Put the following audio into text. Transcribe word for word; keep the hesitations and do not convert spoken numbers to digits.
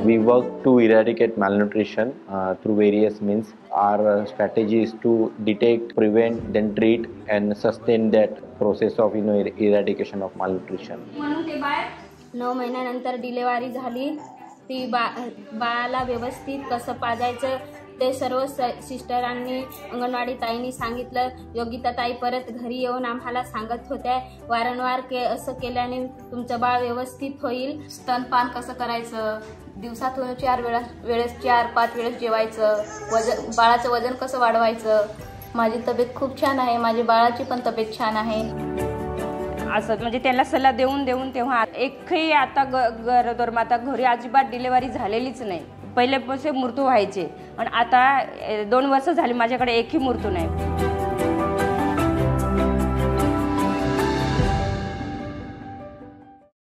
we work to eradicate malnutrition uh, through various means. Our uh, strategy is to detect, prevent, then treat and sustain that process of you know er- eradication of malnutrition. म्हणून ते बाळ नऊ महिन्यानंतर delivery झाली, ती बा बाळाला व्यवस्थित कसं पाजायचं ते सर्व सिस्टरांनी अंगणवाडी ताईंनी सांगितलं. योगिता ताई परत घरी येऊन आम्हाला सांगत होत्या वारंवार के असं केल्याने तुमचं बाळ व्यवस्थित होईल. स्तनपान कसं करायचं, दिवसातून चार वेळा वेळेस चार पाच वेळेस जेवायचं, वजन बाळाचं वजन कसं वाढवायचं. माझी तब्येत खूप छान आहे, माझी बाळाची पण तब्येत छान आहे. असं म्हणजे त्याला सल्ला देऊन देऊन तेव्हा एकही आता ग गरोदर माता घरी अजिबात डिलिव्हरी झालेलीच नाही. पहिल्यापासून मृत्यू व्हायचे आणि आता दोन वर्ष झाली माझ्याकडे एकही मृत्यू नाही.